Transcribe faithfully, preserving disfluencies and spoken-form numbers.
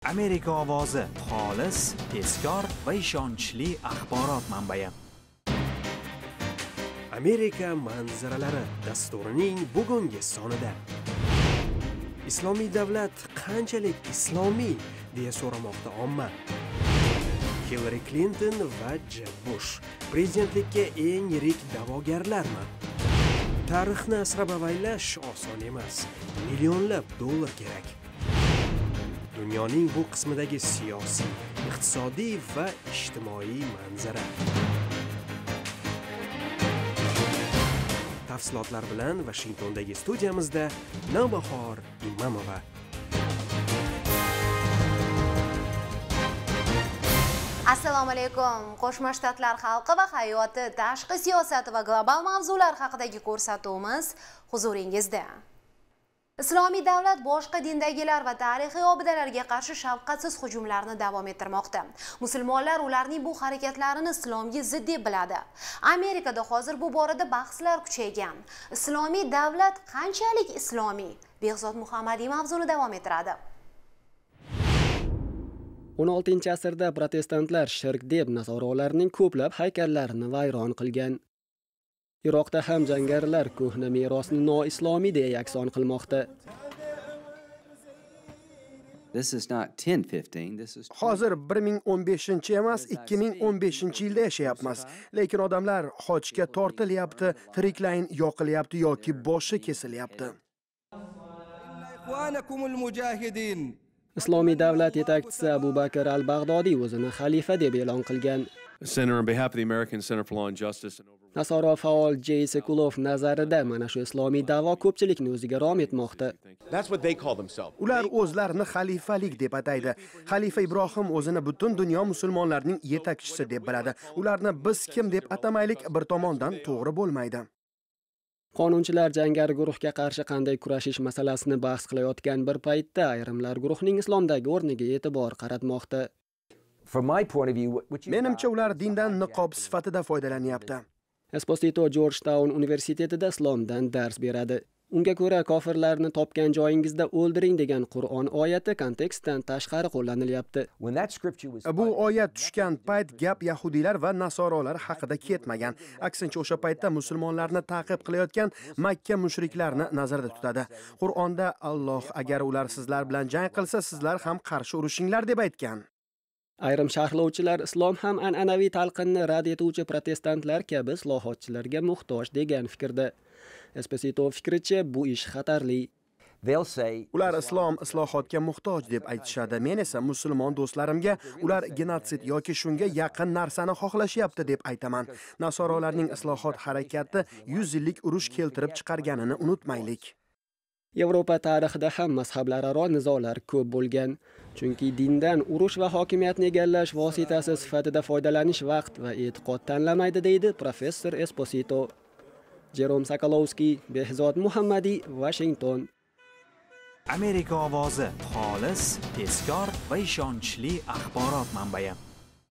Amerika ovozi xolis, tezkor va ishonchli axborot manbai. Amerika manzaralari dasturining bugungi sonida. Islomiy davlat qanchalik islomiy deya so'ramoqda omma. Hillary Clinton va Jeb Bush prezidentlikka eng yirik da'vogarlarmi? Tarixni asrab avaylash oson emas. Millionlab dollar kerak. Dunyoning bu qismidagi siyosiy, iqtisodiy va ijtimoiy manzara. Tafsilotlar bilan Washingtondagi studiyamizda Navbahor Imamova. Assalomu alaykum. Qo'shma Shtatlar xalqi va hayoti, tashqi siyosati va global mavzular haqidagi ko'rsatuvimiz huzuringizda. Islomiy davlat boshqa dindagilar va tarixiy obidalarga qarshi shafqatsiz hujumlarni davom ettirmoqda. Musulmonlar ularning bu harakatlarini islomga zid deb biladi. Amerikada hozir bu borada bahslar kuchaygan. Islomiy davlat qanchalik islomiy? Behzod Muhammadiy mavzuni davom ettiradi. o'n oltinchi asrda protestantlar shirk deb nasoralarning ko'plab haykallarini vayron qilgan. Iroqda ham jangarilar ko'hna merosni noislomiy deya yakson qilmoqda. Hozir bir ming o'n beshinchi emas, ikki ming o'n beshinchi yilda yashayapmiz. Lekin odamlar hojga tortilyapti, tiriklayin yoqilyapti yoki boshi kesilyapti. Islomiy davlat yetakchisi Abu Bakr al-Baghdodiy o'zini xalifa deb e'lon qilgan. Nasoro faol Jay Sekulov nazarida mana shu islomiy da'vo ko'pchilikni o'ziga rom etmoqda. Ular o'zlarini xalifalik deb ataydi. Xalifa Ibrohim o'zini butun dunyo musulmonlarining yetakchisi deb biladi. Ularni biz kim deb atamaylik, bir tomondan to'g'ri bo'lmaydi. Qonunchilar jangari guruhga qarshi qanday kurashish masalasini bahs qilayotgan bir paytda ayrimlar guruhning islomdagi o'rniga e'tibor qaratmoqda. Menimcha ular dindan niqob sifatida foydalanyapti. Esposito Georgetown universitetida islomdan dars beradi. Unga ko'ra kofirlarni topgan joyingizda o'ldiring degan Qur'on oyati kontekstdan tashqari qo'llanilyapti. Bu oyat tushgan payt gap yahudiylar va nasorolar haqida ketmagan. Aksincha o'sha paytda musulmonlarni ta'qib qilayotgan Makka mushriklarni nazarda tutadi. Qur'onda Alloh agar ular sizlar bilan jang qilsa, sizlar ham qarshi urushinglar deb aytgan. Ayrim sharhlovchilar islom ham an'anaviy talqinni rad etuvchi protestantlar kabi islohotchilarga muhtoj degan fikrda. Esposito fikricha bu ish xatarli. Ular islom islohotga muhtoj deb aytishadi. Men esa musulmon do'stlarimga ular genotsid yoki shunga yaqin narsani xohlashyapti deb aytaman. Nasorolarning islohot harakati yuz yillik urush keltirib chiqarganini unutmaylik. Yevropa tarixida ham mazhablararo nizolar ko'p bo'lgan. Chunki dindan urush va hokimiyatni egallash vositasi sifatida foydalanish vaqt va e'tiqod tanlamaydi deydi professor Esposito. Jerom Sokolovskiy, Behzod Muhammadiy, Washington. Amerika ovozi xolis, tezkor va ishonchli axborot manbai.